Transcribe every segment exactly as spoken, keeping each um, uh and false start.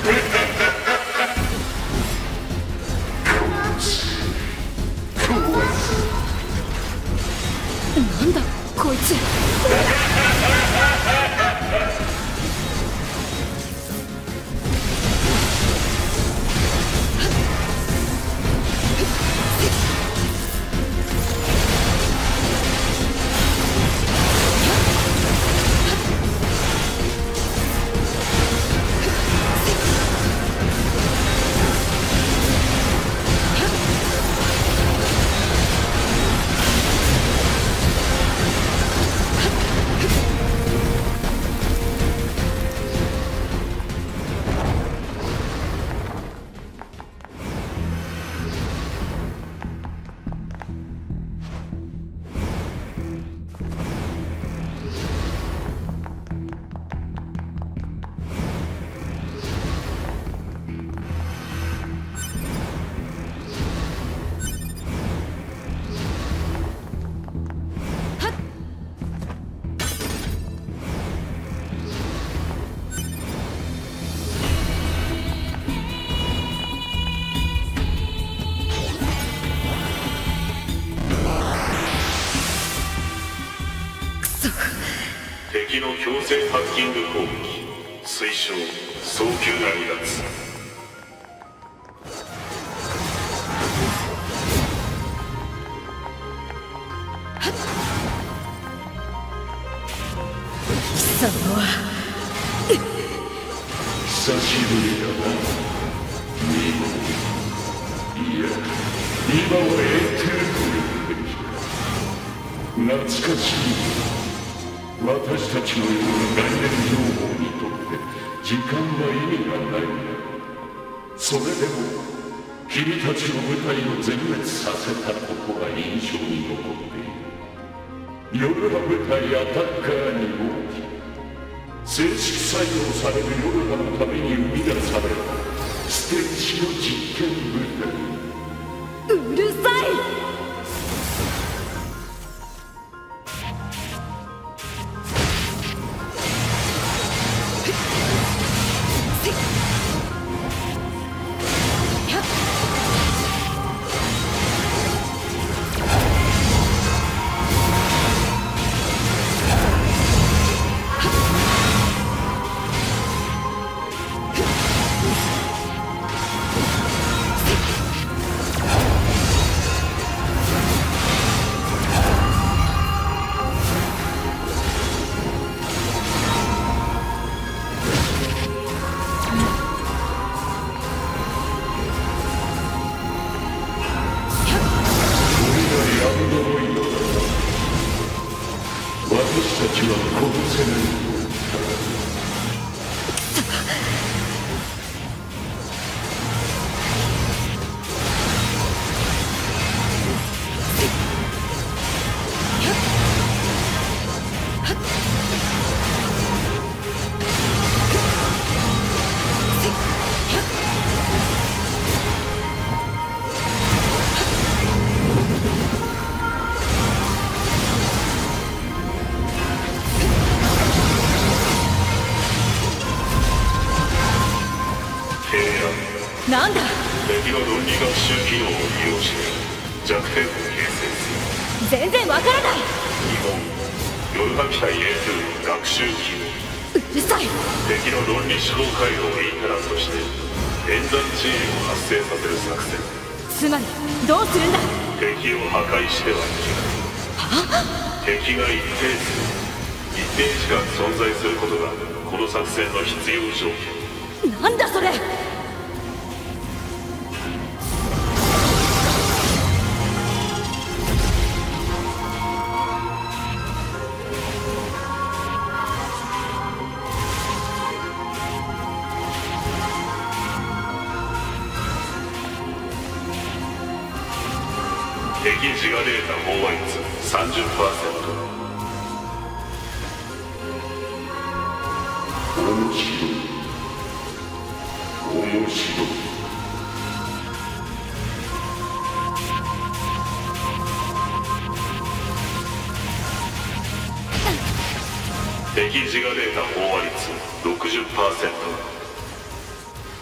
なんだこいつ。 敵の強制ハッキング攻撃推奨早急な離脱。 貴様は久しぶりだな。いや今はエーテルというべきか。懐かしい。私たちのような概念情報にとって時間は意味がない。それでも君たちの部隊を全滅させたことが印象に残っている。ヨルハ部隊アタッカーに号機、正式採用されるヨルハのために生み出されたステルシの実験部隊。 うるさい。 私たちは殺せない。 なんだ。 敵の論理学習機能を利用して弱点を形成する。 全然わからない。 日本ヨルハ機体 エーツー 学習機能。 うるさい。 敵の論理思考回路をインタランとして演算チームを発生させる作戦。 つまりどうするんだ。 敵を破壊してはいけない。は敵が一定数一定時間存在することがこの作戦の必要条件。 なんだそれ。 敵自我データ飽和率 さんじゅっパーセント。 面白い面白い。 敵自我データ飽和率 ろくじゅっパーセント。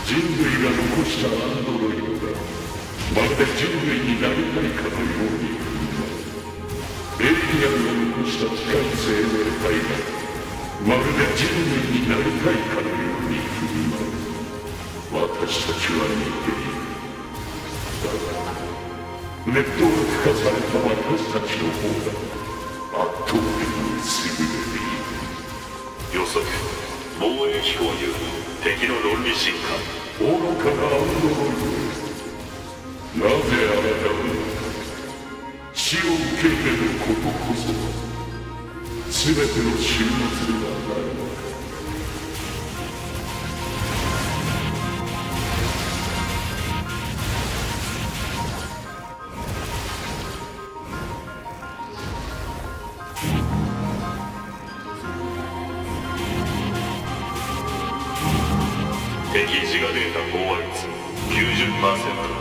人類が残したアンドロイドがまるで人類になりたいかのようにエイリアンが残した機械生命体がまるで人類になりたいかのように振る舞う。私たちは似ている。だがネットワーク化された私たちの方が圧倒的に優れている。 予測防衛機構による敵の論理進化。 愚かなアンドロイド、なぜあなたは死を受け入れることこそ全ての終末ではないのか。 敵自我データ飽和率 きゅうじゅっパーセント。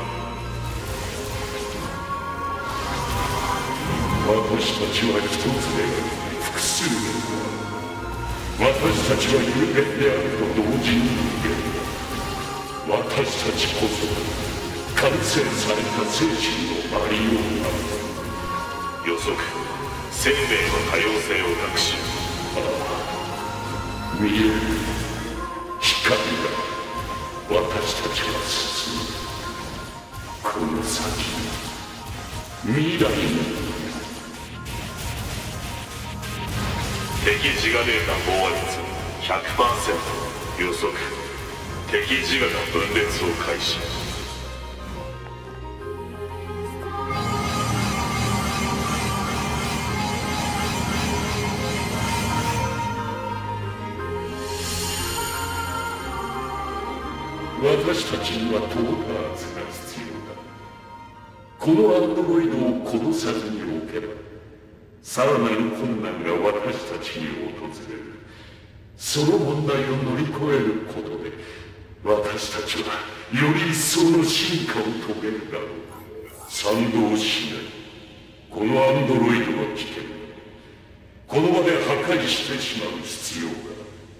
私たちは一つで複数で私たちは有限であると同時に言える。私たちこそ完成された精神のありようなの。 予測生命の多様性を学習。 見える光が私たちは進む。この先未来に敵自我データ飽和率 ひゃくパーセント。予測敵自我が分裂を開始。 私たちにはトーターズが必要だ。このアンドロイドを殺さずにおけばさらなる困難が私たちに訪れる。その問題を乗り越えることで私たちはより一層の進化を遂げるだろう。賛同しない。このアンドロイドの危険、この場で破壊してしまう必要が。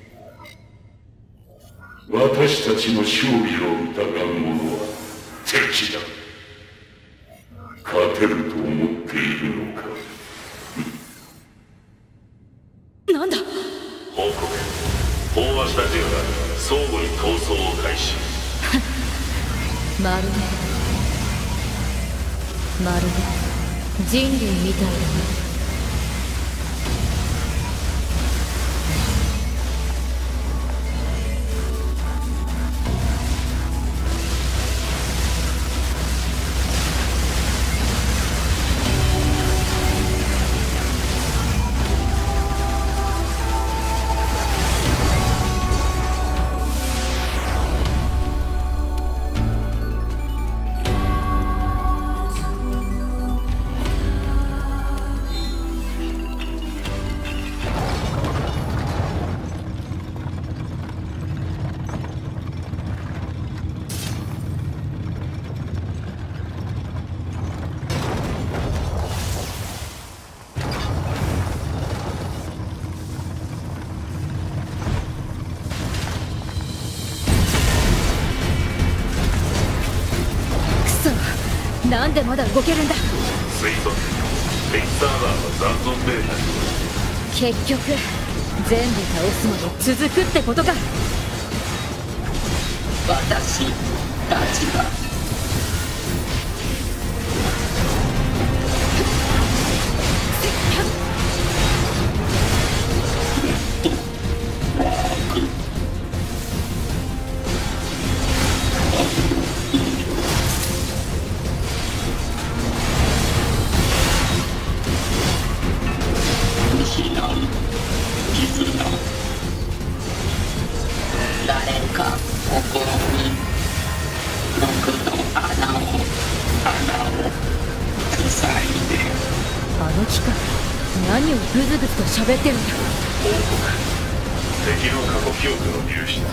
私たちの勝利を疑う者は敵だ。勝てると思っているのか。 なんだ。 報告飽和したジオが相互に逃走を開始。 まるでまるで人類みたいだね。なんでまだ動けるんだ。 推測敵サーバーの残存データ。 結局全部倒すまで続くってことか。 私たちが何をグズグズと喋ってるんだ。 報告敵の過去記憶の流出。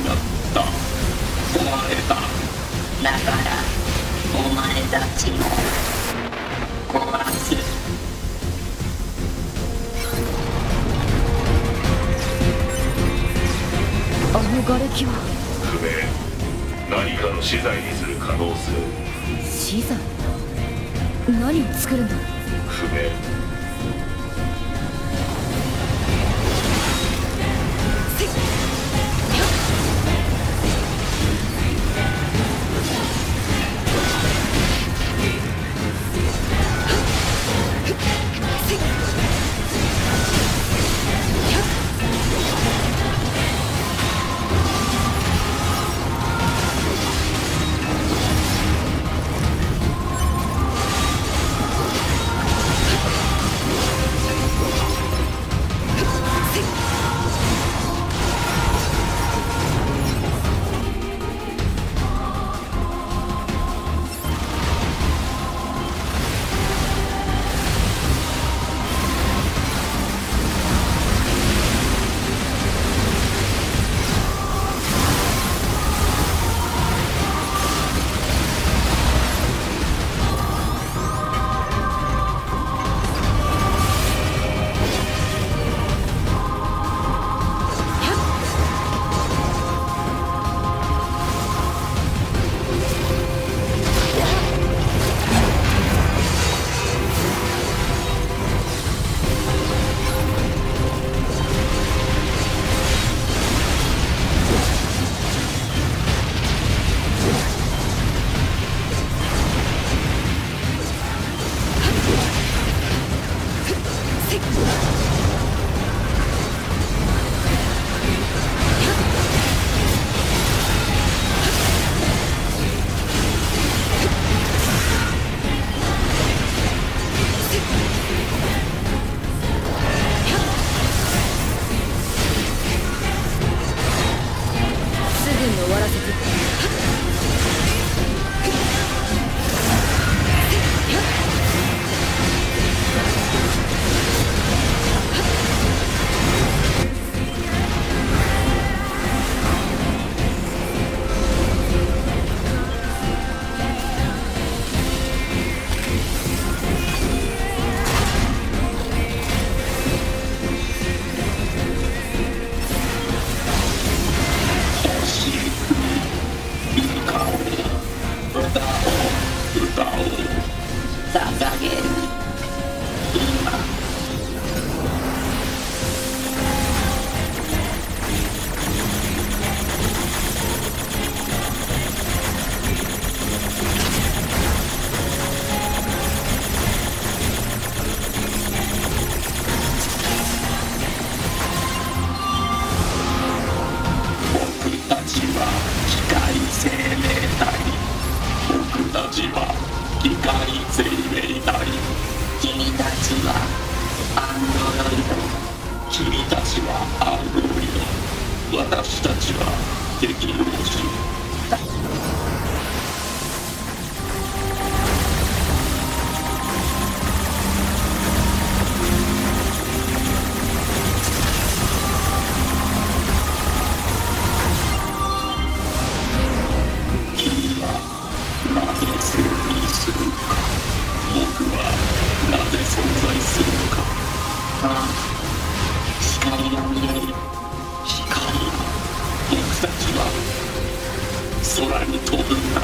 った壊れた。だからお前たちも壊す。 あの瓦礫は不明。何かの資材にする可能性。 資材？何を作るんだ？ 不明。 私たちは敵同士。君はなぜ正義するのか、僕はなぜ存在するのか。 ああ、光が見える。 僕たちは空に飛ぶんだ。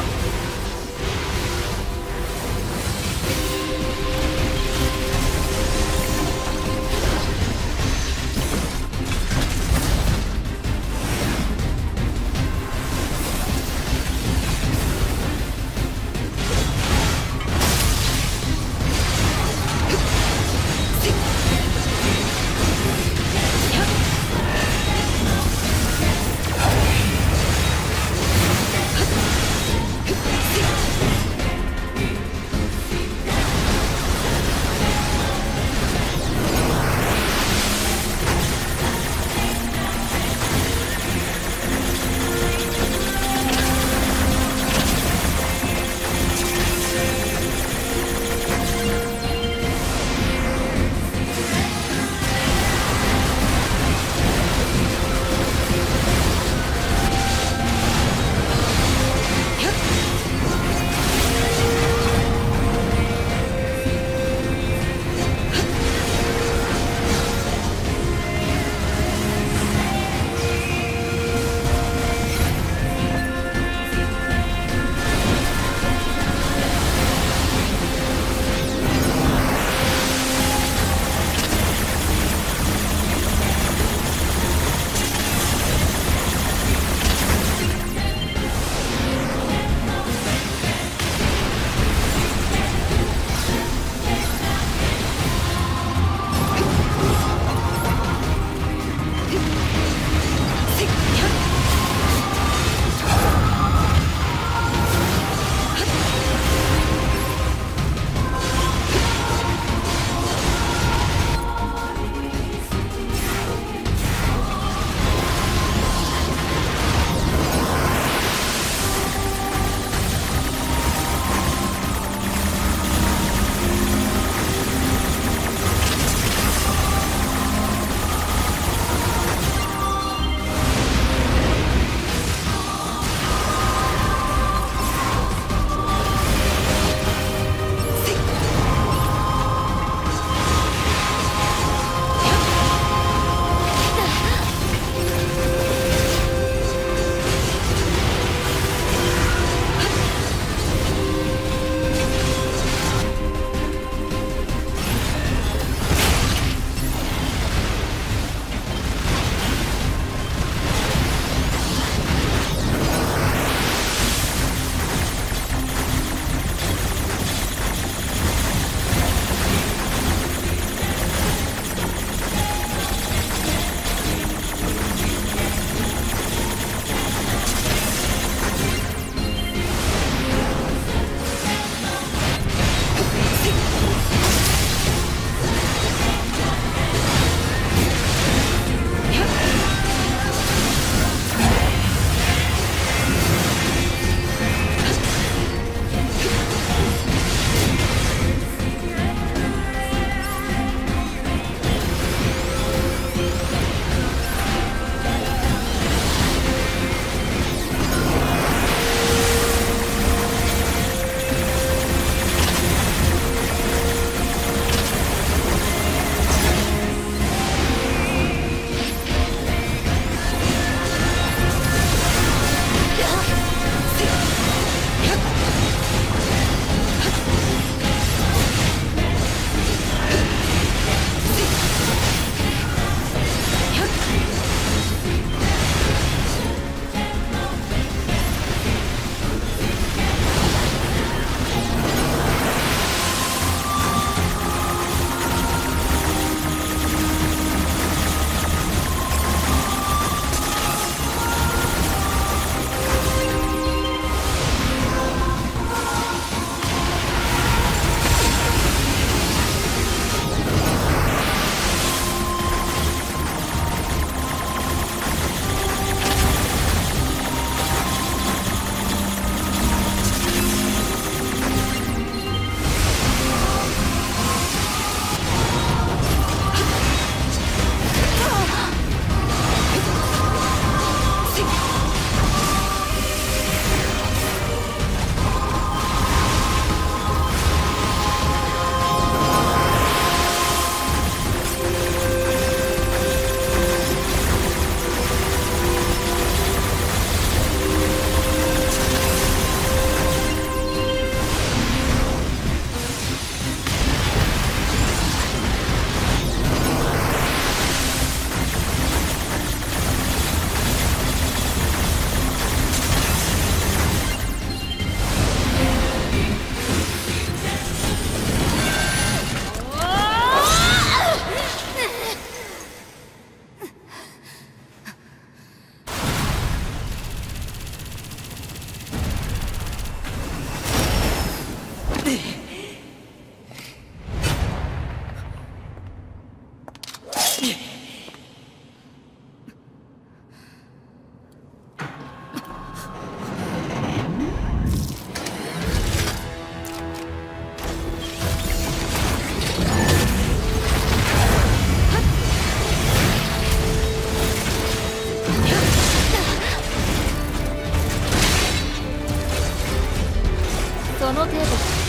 程度。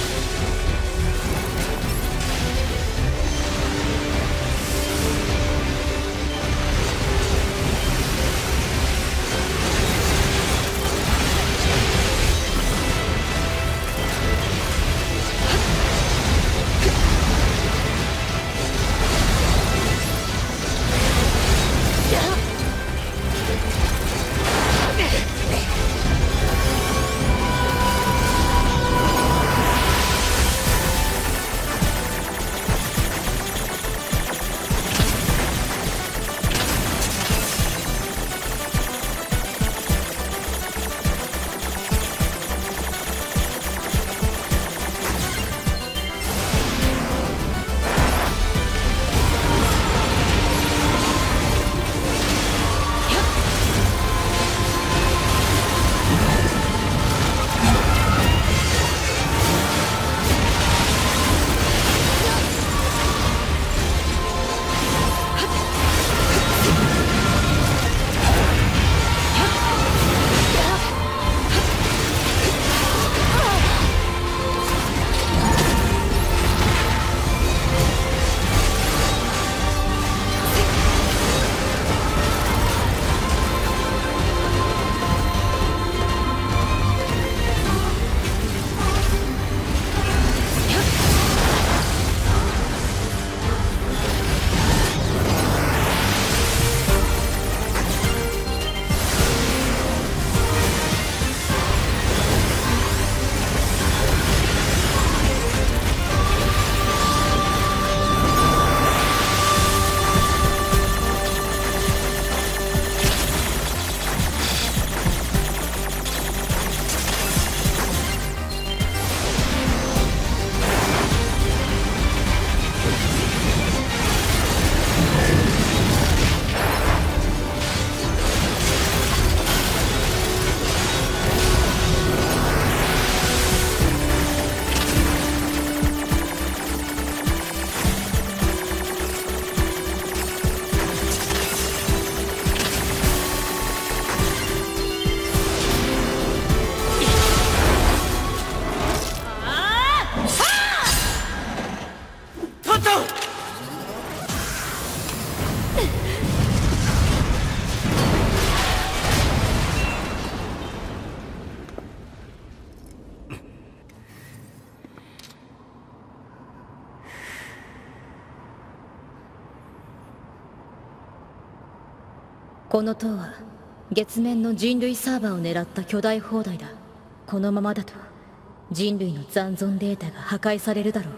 この塔は月面の人類サーバーを狙った巨大砲台だ。このままだと人類の残存データが破壊されるだろう。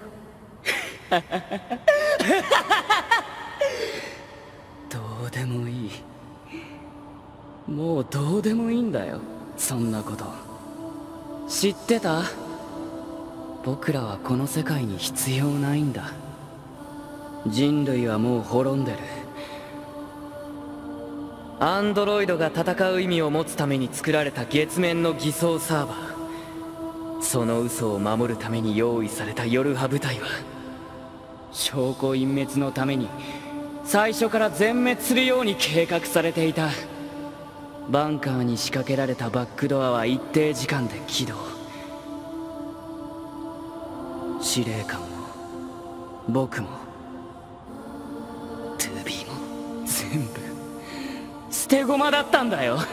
どうでもいい。もうどうでもいいんだよ、そんなこと。知ってた？僕らはこの世界に必要ないんだ。人類はもう滅んでる。アンドロイドが戦う意味を持つために作られた月面の偽装サーバー、その嘘を守るために用意されたヨルハ部隊は証拠隠滅のために最初から全滅するように計画されていた。バンカーに仕掛けられたバックドアは一定時間で起動。司令官も僕も ツービー も全部捨て駒だったんだよ。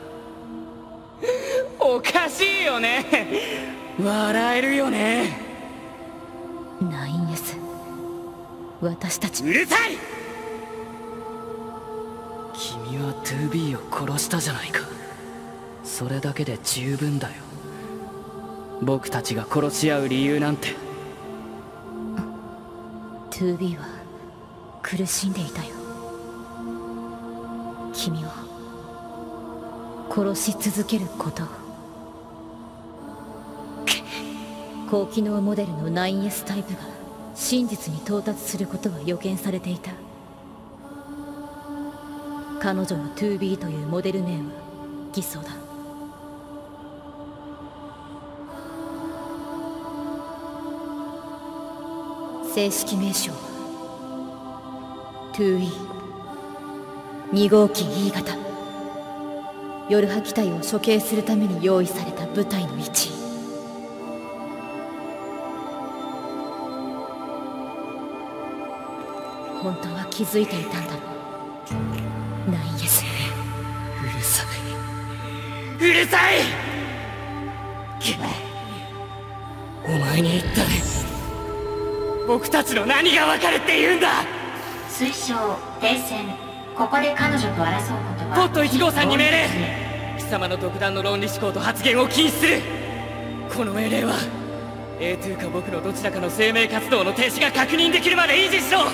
おかしいよね。笑えるよね。 ナインエス、私たち。 うるさい！君は ツービー を殺したじゃないか。それだけで十分だよ。僕たちが殺し合う理由なんて。 ツービー は苦しんでいたよ。君を殺し続けることを。高機能モデルの ナインエス タイプが真実に到達することは予見されていた。彼女の ツービー というモデル名は偽装だ。正式名称は ツーイーに 号機 E 型。ヨルハ機体を処刑するために用意された部隊の一員。 本当は気づいていたんだろう。ナインエス。 うるさい、うるさい。お前に一体僕たちの何が分かるって言うんだ。 推奨停戦。ここで彼女と争うことはポットいち号さんに命令。貴様の独断の論理思考と発言を禁止する。この命令は エーツー か僕のどちらかの生命活動の停止が確認できるまで維持しろ。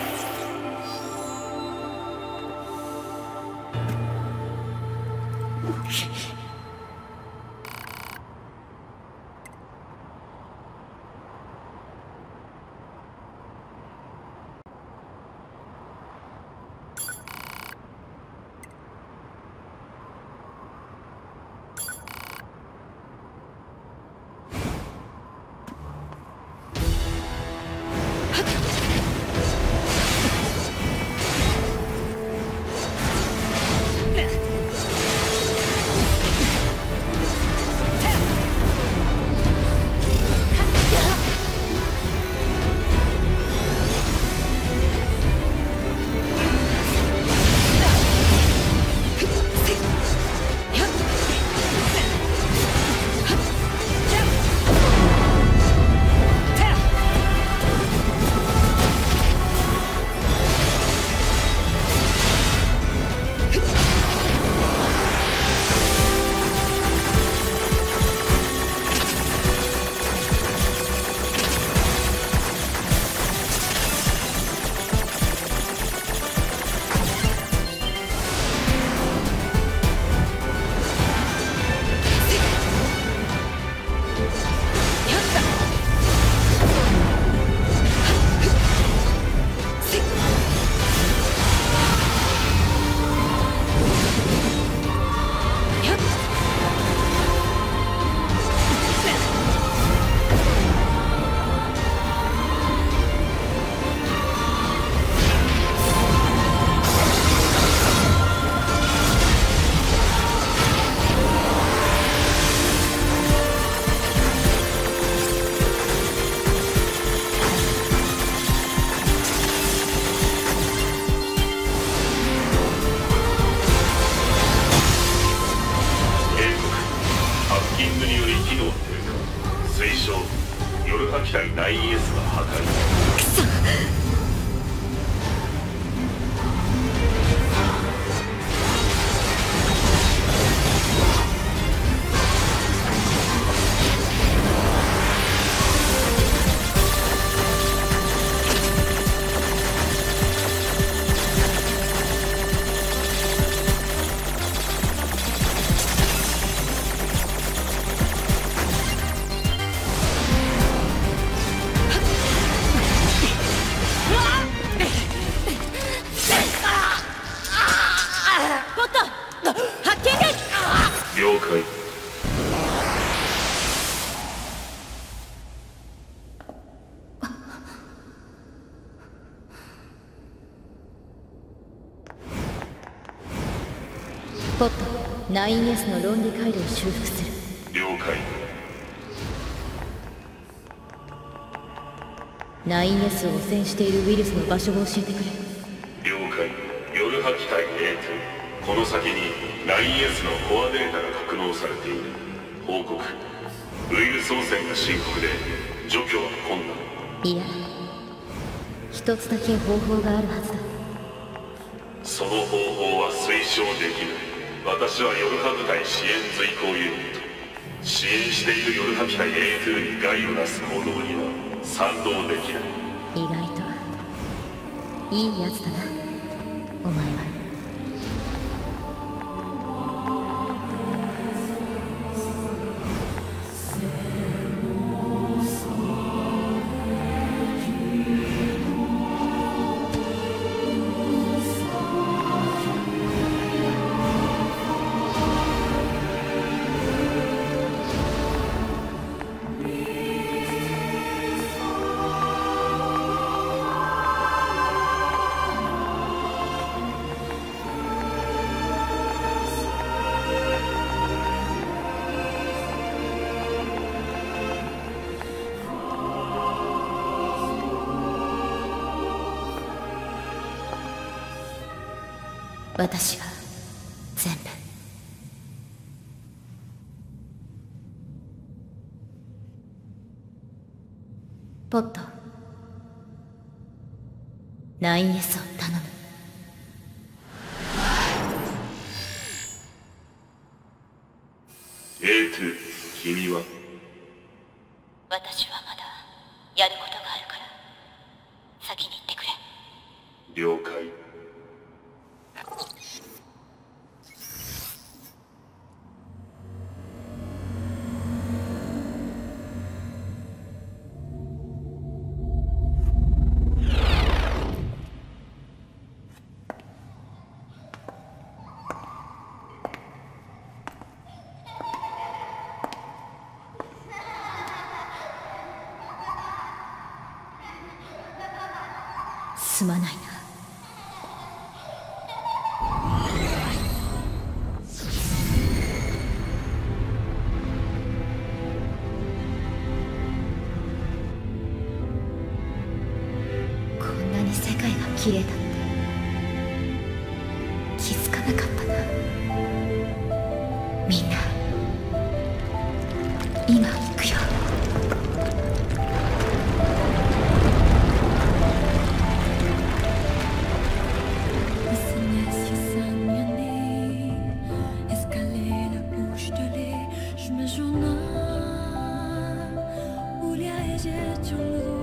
ナインエス が破壊。 くそ。 了解。 ポット、ナインエス の論理回路を修復する。 了解。 ナインエス を汚染しているウイルスの場所を教えてくれ。 了解。夜波機体 エーツー、 この先に ナインエス のコアデータが格納されている。報告。ウイルス汚染が深刻で除去は困難。 いや、一つだけ方法があるはずだ。 その方法は推奨できない。私は夜波部隊支援随行ユニット。支援している夜波機体 エーツー に害をなす行動には賛同できない。 意外といいやつだな、お前は。 私が全部。ポット、ナインエスを頼む。 エーツー、君は？ 私はまだやることがあるから先に行ってくれ。 了解。 すまないな。こんなに世界が綺麗だって気づかなかったな。みんな今行くよ。 中